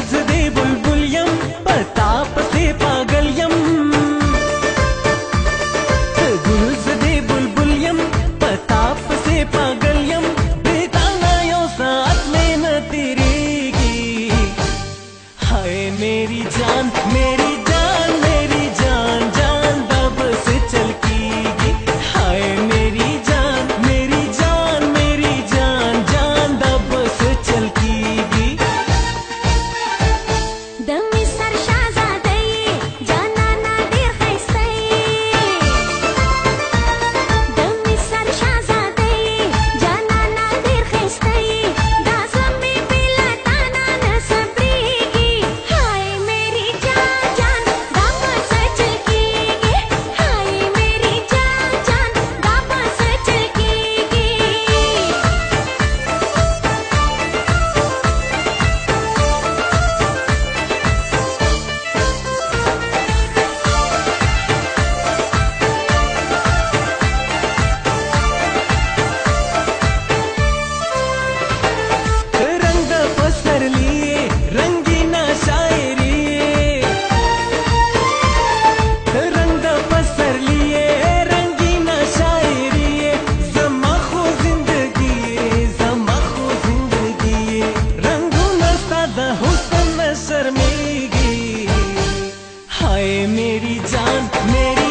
गुलजदे बुलबुल यम प्रताप से पागल यम गुलजदे बुलबुल यम प्रताप से पागल यम बेताना यो साथ में न तेरी की हाय मेरी जान मेरी जान मेरी जान जान दब से चलकीगी हाय मेरी जान मेरी जान मेरी जान जान दब से चलकीगी दमी सर शाहजादे जाना ना देर खैस्ते दमी सर शाहजादे जाना ना देर खैस्ते दासम में पिला ताना न सबरीगी हाय मेरी जान जान दाब से चलकीगी हाय मेरी जान जान दाब से चलकीगी रंग पसर लिए रंगीना शायरी रंग पसर लिए रंगीना शायरी ज़माखो जिंदगी रंगू न सादा हुस्न न शर्मीगी हाय मेरी जान मेरी